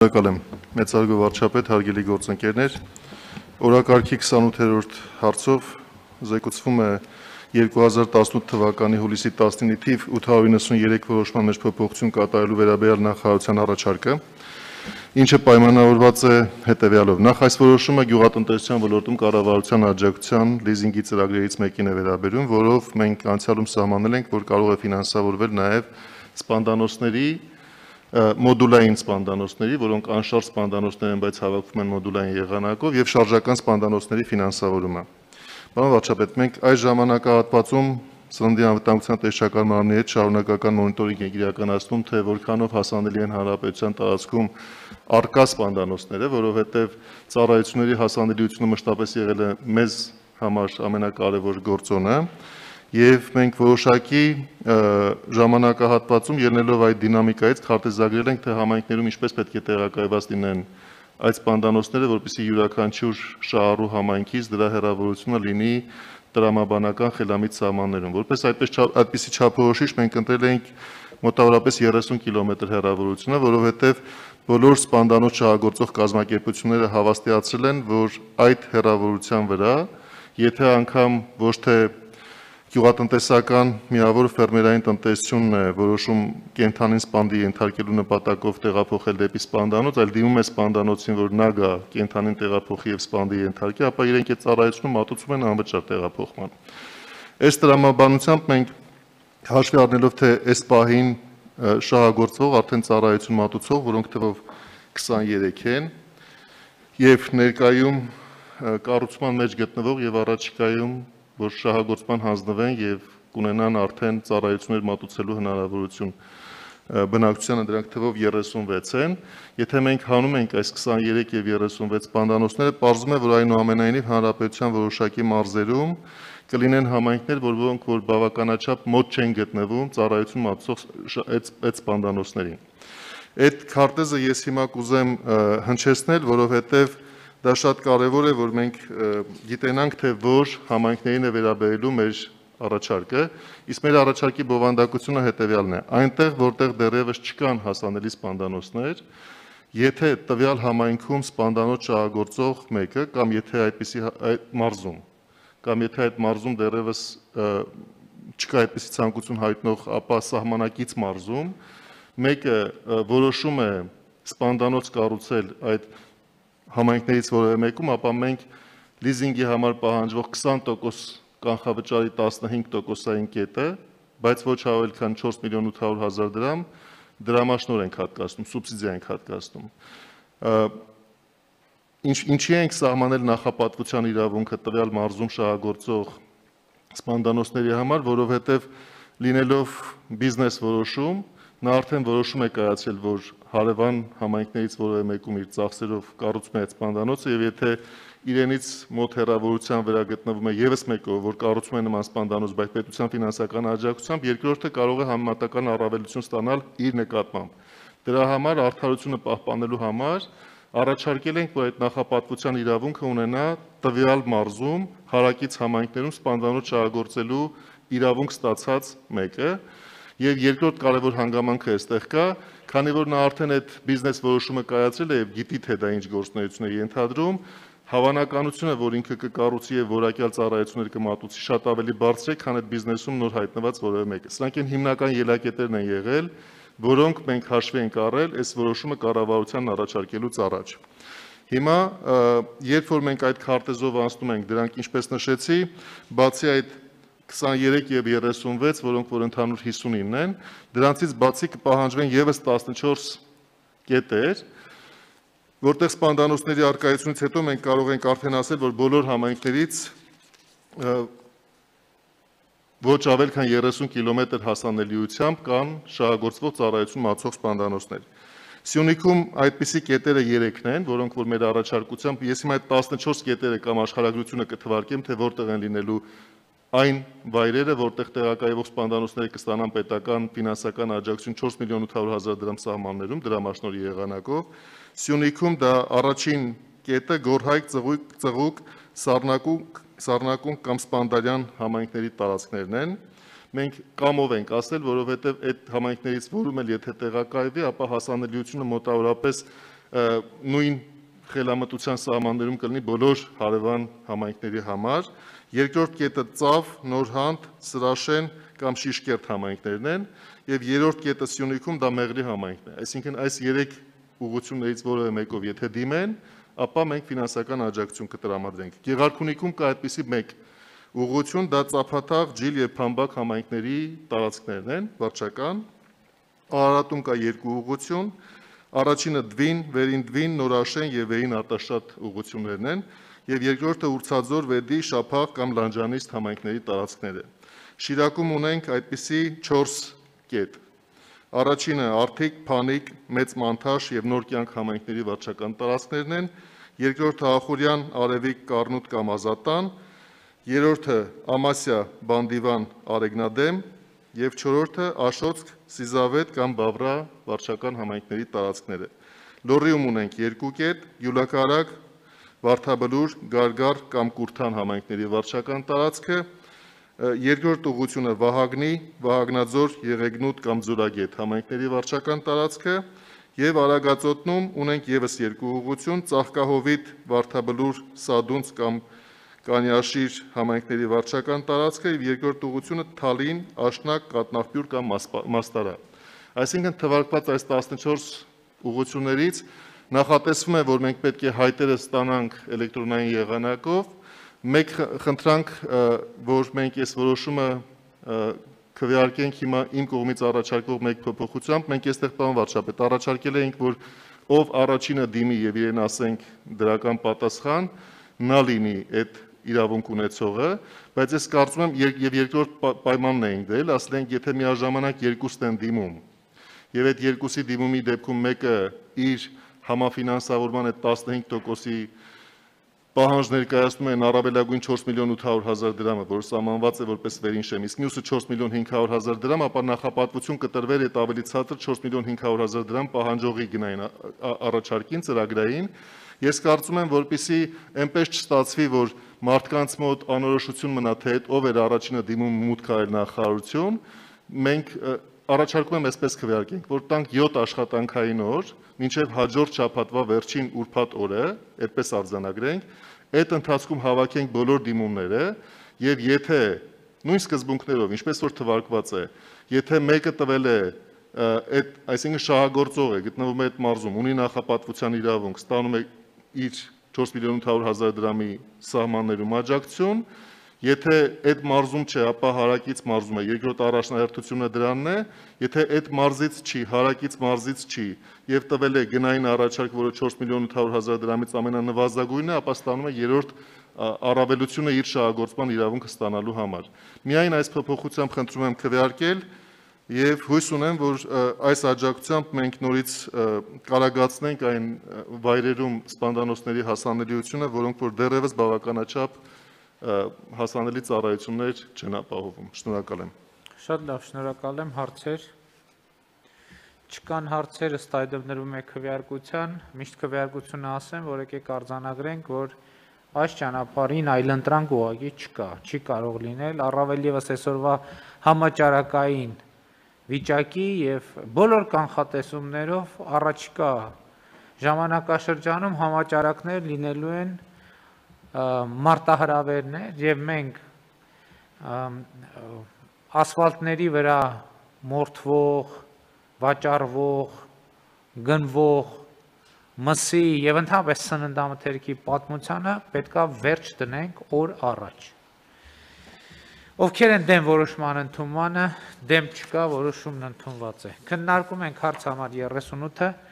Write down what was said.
Շնորհակալ եմ, մեծարգո վարչապետ, հարգելի գործընկերներ, օրակարգի 28-րդ հարցով զեկուցվում է 2018 թվականի հուլիսի 19-ի թիվ 893 որոշման մեջ փոփոխություն կատարելու վերաբերյալ նախարարության առաջարկը, ինչը պայմանավորված է հետևյալով. Նախ այս որոշումը գյուղատնտեսության ոլորտում կառավարության աջակցության լիզինգի ծրագրերից մեկին է վերաբերում, որով մենք անցյալում սահմանել ենք, որ կարող է ֆինանսավորվել նաև սպանդանոցների մոդուլային սպանդանոցների, որոնք անշարժ սպանդանոցներ են, բայց հավաքվում են մոդուլային եղանակով եւ շարժական սպանդանոցների ֆինանսավորումը։ Պարոն վարչապետ, մենք այս ժամանակահատվածում սննդի անվտանգության տեսչական մարմնի հետ շարունակական մոնիտորինգ ենք իրականացնում, թե որքանով հասանելի են հանրապետության տարածքում առկա սպանդանոցները, որովհետեւ ծառայությունների հասանելիությունը մշտապես եղել է մեզ համար ամենակարևոր գործոնը։ Եվ մենք որոշակի ժամանակահատվածում ելնելով այդ դինամիկայից քարտեզագրել ենք, թե համայնքներում ինչպես պետք է տեղակայված լինեն այդ սպանդանոցները, որպեսզի յուրաքանչյուր շահառու համայնքից դրա հեռավորությունը լինի տրամաբանական խելամիտ սահմաններում։ Որպես այդպիսի չափորոշիչ մենք ընտրել ենք մոտավորապես 30 կիլոմետր հեռավորությունը, որովհետև բոլոր սպանդանոց շահագործող կազմակերպությունները հավաստիացրել են, որ այդ հեռավորության վրա, եթե անգամ ոչ թե գյուղատնտեսական միավոր ֆերմերային տնտեսությունն է որոշում կենդանին սպանդի ենթարկելու նպատակով տեղափոխել դեպի սպանդանոց, այլ դիմում է սպանդանոցին, որ նա գա կենդանին տեղափոխի եւ սպանդի ենթարկի, ապա իրենք այդ ծառայությունը մատուցում են անվճար տեղափոխման։ Այս տրամաբանությամբ մենք հաշվի առնելով, թե այս պահին շահագործվող արդեն ծառայություն մատուցող, որոնք թվով 23 են, եւ ներկայում կառուցման մեջ գտնվող եւ առաջիկայում որ շահագործման հանձնվեն եւ կունենան արդեն ծառայություններ մատուցելու հնարավորություն բնակչությանը դրանք թվով 36 են, եթե մենք հանում ենք այս 23 եւ 36 սպանդանոցները, պարզվում է, որ այնուամենայնիվ հանրապետության որոշակի մարզերում կլինեն համայնքներ, որոնք որ բավականաչափ մոտ չեն գտնվում ծառայություն մատուցող այդ սպանդանոցներին։ Այդ քարտեզը ես հիմա կուզեմ հնչեցնել, որովհետեւ դա շատ կարևոր է, որ մենք գիտենանք, թե որ համայնքներին է վերաբերելու մեր առաջարկը, իսկ մեր առաջարկի բովանդակությունը հետևյալն է. այնտեղ, որտեղ դեռևս չկան հասանելի սպանդանոցներ, եթե տվյալ համայնքում սպանդանոց շահագործող մեկը կամ եթե այդպիսի մարզում, կամ եթե այդ մարզում դեռևս չկա այդպիսի ցանկություն հայտնող, ապա սահմանակից մարզում մեկը որոշում է սպանդանոց կառուցել այդ համայնքներից որևէ մեկում, ապա մենք լիզինգի համար պահանջվող 20% կանխավճարի 15%-ային կետը, բայց ոչ ավելի քան 4 միլիոն 800 հազար դրամ դրամաշնոր ենք հատկացնում, սուբսիդիա ենք հատկացնում։ Ինչի ենք սահմանել նախապատվության իրավունքը տվյալ մարզում շահագործող սպանդանոցների համար, որովհետև լինելով բիզնես որոշում, նա արդեն որոշում է կայացել, որ հարևան համայնքներից որևէ մեկում իր ծախսերով կառուցում է այդ սպանդանոցը եւ եթե իրենից մոտ հեռավորության վրա գտնվում է եւս մեկը, որ կառուցում է նման սպանդանոց, բայց պետության ֆինանսական աջակցությամբ, երկրորդը կարող է համեմատական առավելություն ստանալ իր նկատմամբ։ Դրա համար արդարությունը պահպանելու համար առաջարկել ենք, որ այդ նախապատվության իրավունքը ունենա տվյալ մարզում հարակից համայնքներում սպանդանոց շահագործելու իրավունք ստացած մեկը եւ երկրորդ կարևոր հանգամանքը այստեղ կա, քանի որ նա արդեն այդ բիզնես որոշումը կայացրել է եւ գիտի թե դա ինչ գործունեություն է ենթադրում, հավանականությունը, որ ինքը կկառուցի եւ որակյալ ծառայություններ կմատուցի, շատ ավելի բարձր է, քան այդ բիզնեսում նոր հայտնված որևէ մեկը։ Սրանք են հիմնական ելակետերն են եղել, որոնք մենք հաշվի ենք առել այս որոշումը կառավարությանն առաջարկելուց առաջ։ Հիմա, երբ որ մենք այդ քարտեզով անցնում ենք, դրանք ինչպես նշեցի, բացի այդ 23 եւ 36, որոնք որ ընդհանուր 59 են, դրանցից բացի կպահանջվեն եւս 14 կետեր, որտեղ սպանդանոցների արկայությունից հետո մենք կարող ենք արդեն ասել, որ բոլոր համայնքներից ոչ ավել քան 30 կիլոմետր հասանելիությամբ կան շահագործվող ծառայություն մատուցող սպանդանոցներ։ Սյունիքում այդպիսի կետերը 3-ն են, որոնք որ մեր առաջարկությամբ, ես հիմա այդ 14 կետերը կամ աշխարհագրությունը կթվարկեմ, թե որտեղ են լինելու այն վայրերը, որտեղ տեղակայվող սպանդանոցները կստանան պետական ֆինանսական աջակցություն 4 միլիոն 800 հազար դրամ սահմաններում, դրամաշնորհի եղանակով, Սյունիքում դա առաջին կետը Գորհայք, Ծղուկ, Սառնակուն կամ Սպանդարյան համայնքների տարածքներն են, մենք կամով ենք ասել, որովհետև այդ համայնքներից որում էլ եթե տեղակայվի, ապա հասանելիությունը մոտավորապես նույն խելամտության սահմաններում կլինի բոլոր հարևան համայնքների համար։ Երկրորդ կետը Ծավ, Նորհանդ, Սրաշեն կամ Շիշկերտ համայնքներն են, եւ երրորդ կետը Սյունիքում դա Մեղրի համայնքն է։ Այսինքն այս 3 ուղղություններից որևէ մեկով եթե դիմեն, ապա մենք ֆինանսական աջակցություն կտրամադրենք։ Գեղարքունիքում կա այդպիսի մեկ ուղղություն, դա Ծափաթաղ, Ջիլ եւ Փամբակ համայնքների տարածքներն են, վարչական։ Արարատում կա 2 ուղղություն, առաջինը Դվին, Վերին Դվին, Նորաշեն եւ Վերին Արտաշատ ուղղություններն են, եւ երկրորդը Ուրցաձոր, Վեդի, Շափաղ կամ Լանջանիստ համայնքների տարածքները։ Շիրակում ունենք այդպիսի 4 կետ։ Առաջինը Արթիկ, Փանիկ, Մեծ Մանթաշ եւ Նոր կյանք համայնքների վարչական տարածքներն են, երկրորդը Ախուրյան, Արևիկ, Կառնուտ կամ Ազատան, երրորդը Ամասիա, Բանդիվան, Արեգնադեմ եւ չորրորդը Աշոցք, Սիզավետ կամ Բավրա վարչական համայնքների տարածքները։ Լոռիում ունենք 2 կետ, Յուլակարակ, Վարդաբլուր, Գարգար կամ Կուրթան համայնքների վարչական տարածքը, երկրորդ ուղղությունը Վահագնի, Վահագնաձոր, Եղեգնուտ կամ Ձորագետ համայնքների վարչական տարածքը եւ Արագածոտնում ունենք եւս 2 ուղղություն, Ծաղկահովիտ, Վարդաբլուր, Սադունց կամ Կանյաշիր համայնքների վարչական տարածքը եւ երկրորդ ուղղությունը Թալին, Աշնակ, Կատնաղբյուր կամ Մաստարա։ Այսինքն թվարկված այս 14 ուղղություններից նախատեսվում է, որ մենք պետք է հայտերը ստանանք էլեկտրոնային եղանակով։ Մեկ խնդրանք, որ մենք այս որոշումը քվեարկենք հիմա իմ կողմից առաջարկող մեկ փոփոխությամբ, մենք այստեղ պարոն վարչապետ առաջարկել էինք, որ ով առաջինը դիմի եւ իրեն ասենք դրական պատասխան, նա լինի այդ իրավունք ունեցողը, բայց ես կարծում եմ եւ երկրորդ պայմանն էինք դրել, ասել ենք, եթե միաժամանակ երկուսն են դիմում եւ այդ երկուսի դիմումի դեպքում մեկը իր համաֆինանսավորման այդ 15%-ի պահանջ ներկայացնում են առավելագույն 4 միլիոն 800 հազար դրամը, որը սահմանված է որպես վերին իսկ մյուսը 4 միլիոն 500 հազար դրամ, ապա նախապատվություն կտրվեր այդ ավելի ցածր 4 միլիոն 500 հազար դրամ պահանջողի գնային առաջարկին ծրագրային։ Ես կարծում եմ, որպեսզի այնպես չստացվի, որ մարդկանց մոտ անորոշություն մնա, թե ով էր առաջինը դիմում մուտք արել նախարարություն, մենք առաջարկում եմ այսպես քվեարկենք, որ տանք 7 աշխատանքային օր, մինչև հաջորդ շաբաթվա վերջին ուրբաթ օրը, այդպես արձանագրենք, այդ ընթացքում հավաքենք բոլոր դիմումները եւ եթե նույն սկզբունքներով, ինչպես որ թվարկված է, եթե մեկը տվել է այդ, այսինքն շահագործող է, գտնվում է այդ մարզում, ունի նախապատվության իրավունք, ստանում է իր 4 միլիոն 800 հազար դրամի սահմաններում աջակցություն, եթե այդ մարզում չէ, ապա հարակից մարզում է, երկրորդ առաջնահերթությունը դրանն է, եթե այդ մարզից չի, հարակից մարզից չի եւ տվել է գնային առաջարկ, որը 4 միլիոն 800 հազար դրամից ամենանվազագույնն է, ապա ստանում է երրորդ առավելությունը իր շահագործման իրավունքը ստանալու համար։ Միայն այս փոփոխությամբ խնդրում եմ քվեարկել եւ հույս ունեմ, որ այս աջակցությամբ մենք նորից կարագացնենք այն վայրերում սպանդանոցների հասանելիությունը, որոնք որ դեռևս բավականաչափ հասանելի ծառայություններ չեն ապահովում։ Շնորհակալ եմ։ Շատ լավ, շնորհակալ եմ, հարցեր։ Չկան հարցեր, ըստ այդմ դրվում է քվեարկության, միշտ քվեարկությունը ասեմ, որ եկեք արձանագրենք, որ այս ճանապարհին այլընտրանք ուղղակի չկա, չի կարող լինել, առավել եւս այսօրվա համաճարակային վիճակի եւ բոլոր կանխատեսումներով առաջիկա ժամանակաշրջանում համաճարակներ լինելու են մարտահրավերներ եւ մենք ասֆալտների վրա մորթվող, վաճառվող, գնվող մսի եւ ընդհանրապես սննդամթերքի պատմությանը պետքա վերջ դնենք օր առաջ։ Ովքեր են դեմ որոշման ընդունմանը, դեմ չկա, որոշումն ընդունված է։ Քննարկում ենք հարց համար 38-ը